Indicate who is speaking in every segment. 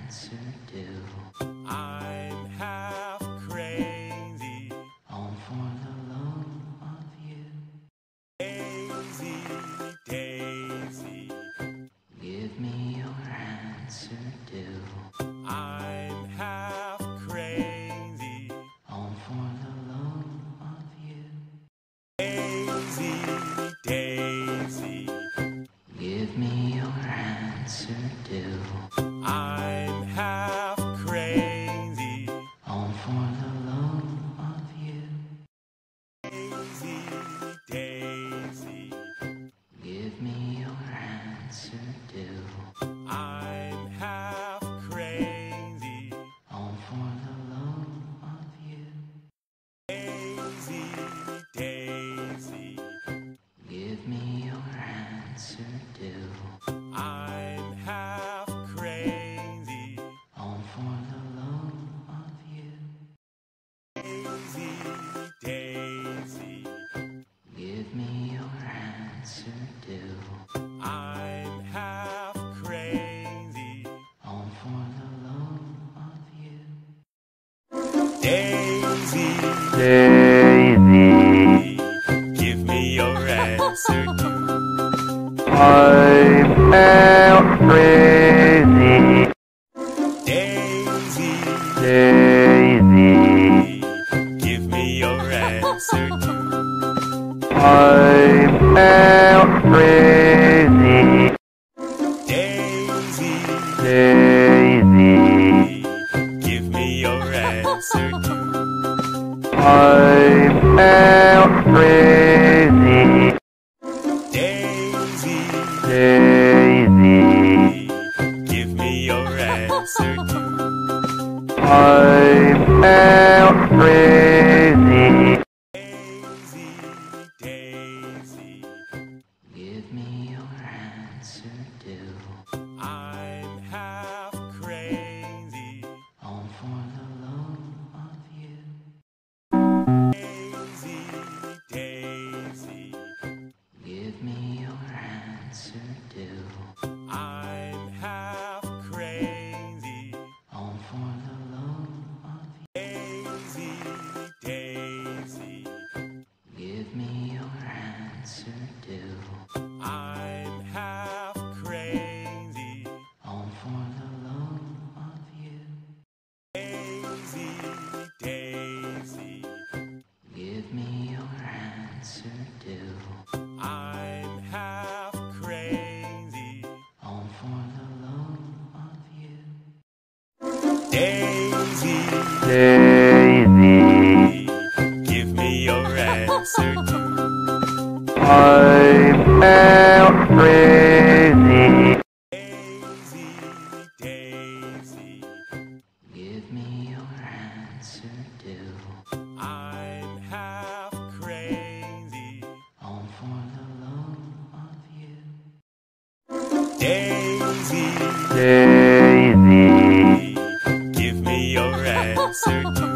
Speaker 1: answer do?
Speaker 2: I'm half crazy.
Speaker 1: All for the love of you.
Speaker 2: Daisy, Daisy.
Speaker 1: Give me your answer do?
Speaker 2: I'm half crazy.
Speaker 1: All for the love of you.
Speaker 2: Daisy, Daisy.
Speaker 1: Give me your answer do?
Speaker 2: I'm half crazy.
Speaker 1: All for the love of you.
Speaker 2: Daisy, Daisy.
Speaker 1: Give me your answer do?
Speaker 2: I'm half crazy.
Speaker 1: All for the love of you.
Speaker 2: Daisy, Daisy.
Speaker 1: Give me your answer do?
Speaker 2: I'm half crazy.
Speaker 1: All for the love of you.
Speaker 2: Daisy, Daisy.
Speaker 1: Give me your answer do?
Speaker 2: I'm half crazy.
Speaker 1: All for the love of you.
Speaker 2: Daisy,
Speaker 3: Daisy,
Speaker 2: give me your answer too.
Speaker 3: I'm half crazy.
Speaker 2: Daisy,
Speaker 3: Daisy,
Speaker 2: give me your answer too.
Speaker 3: I'm half crazy.
Speaker 2: Daisy,
Speaker 3: Daisy,
Speaker 2: give me your answer too.
Speaker 3: I'm half crazy.
Speaker 2: Daisy,
Speaker 3: Daisy,
Speaker 2: give me your answer too.
Speaker 3: I'm half crazy.
Speaker 2: Daisy, Daisy.
Speaker 1: Give me your answer do?
Speaker 2: I'm half crazy.
Speaker 1: All for the love of you.
Speaker 2: Daisy, Daisy.
Speaker 1: Give me your answer do?
Speaker 2: I'm half crazy.
Speaker 1: All for the love of you.
Speaker 2: Daisy, Daisy.
Speaker 1: Give me your answer do?
Speaker 2: I'm half crazy.
Speaker 1: All for the love of you.
Speaker 2: Daisy, Daisy.
Speaker 1: Give me your answer do?
Speaker 2: I'm half crazy.
Speaker 1: All for the love of you.
Speaker 2: Daisy,
Speaker 3: Daisy,
Speaker 2: give me your answer too.
Speaker 3: I'm half crazy.
Speaker 2: Daisy, Daisy.
Speaker 1: Give me your answer do?
Speaker 2: I'm half crazy.
Speaker 1: All for the love of you.
Speaker 2: Daisy,
Speaker 3: Daisy,
Speaker 2: give me your answer too.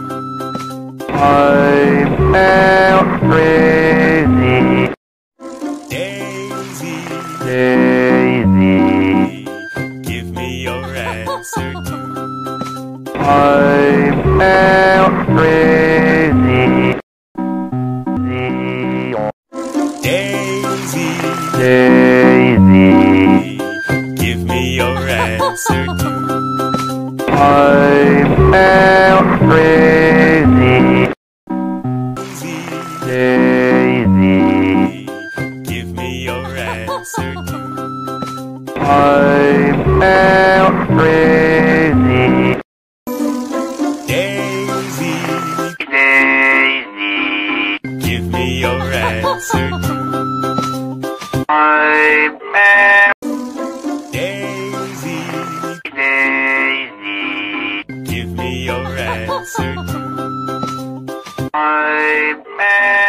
Speaker 3: I'm half crazy.
Speaker 2: Daisy,
Speaker 3: Daisy,
Speaker 2: give me your answer too.
Speaker 3: I'm half crazy.
Speaker 2: Daisy,
Speaker 3: Daisy,
Speaker 2: give me your answer too.
Speaker 3: I'm half crazy. Daisy,
Speaker 2: Give me your answer too.
Speaker 3: I'm half crazy.
Speaker 2: Daisy,
Speaker 3: Daisy,
Speaker 2: give me your answer too.
Speaker 3: I'm half
Speaker 2: Daisy,
Speaker 3: Daisy,
Speaker 2: give me your answer too.
Speaker 3: I'm half